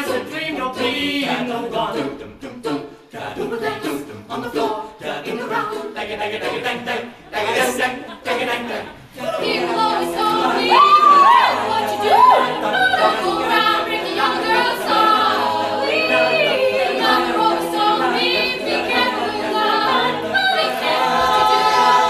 is a dream, no dream, no one. On the floor, in the round, dang it, dang it, dang it, dang, dang, dang it, dang, dang it, dang, dang. People always told me, what you do, don't go around breaking young girls' hearts. Mother always told me, be careful with God, be careful what you do.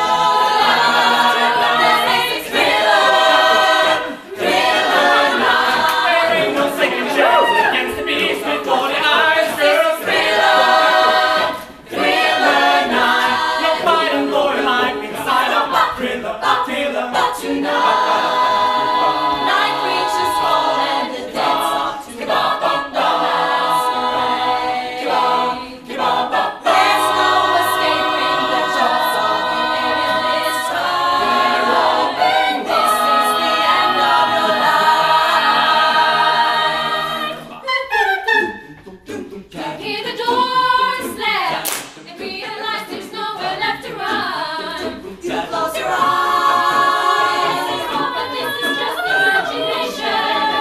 This is Thriller, Thriller Night. There ain't no second chance against the beast with golden eyes. Girls, Thriller, Thriller Night. You'll fight and glory life inside of a thriller, thriller. But tonight, night creatures fall and the dead start to walk in the masquerade. There's no escaping the jaws of the alien this time. This is the end of your life. Hear the door slam and realize there's nowhere left to run. You close your eyes, but this is just imagination.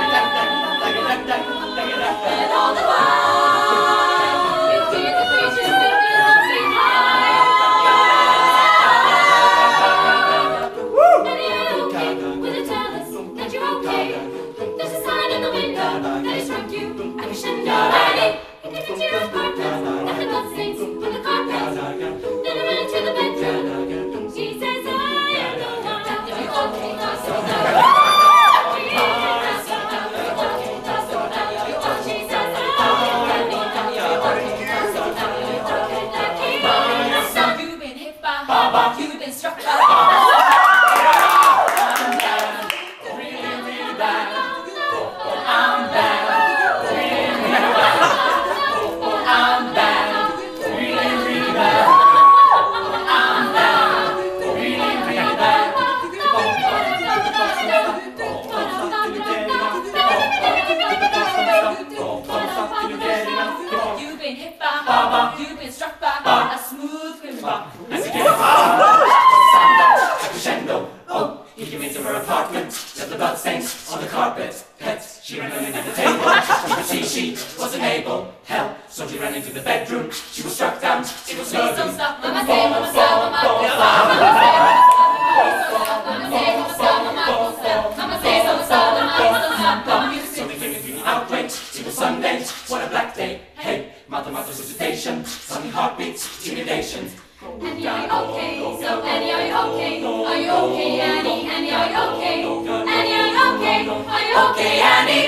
And all the while, you hear the creatures moving up behind. And you're okay, will you tell us that you're okay? There's a sign in the window that it struck you, a crescendo lighting. It didn't you carpet, that the blood stains on the carpet. Then I ran into the bedroom. She says I am the one that you okay, does so now. You've been hit by, you've been struck by. You've been hit by, you've been struck by a smooth criminal. As he gets a crescendo. Oh, he came into her apartment, left the bloodstains on the carpet. Pets, she ran underneath the table. You could see she wasn't able. Hell, so she ran into the bedroom. She was struck down, it was her. Please don't stop, mama say, mama stop, mama say, mama say. So they came into the outrage, it was Sunday, what a black day. Hey, mathematical visitation, sunny heartbeats, intimidation. Annie, are you okay? So Annie, are you okay? Are you okay, Annie? Annie, are you okay? Annie, are you okay? Are you okay, Annie?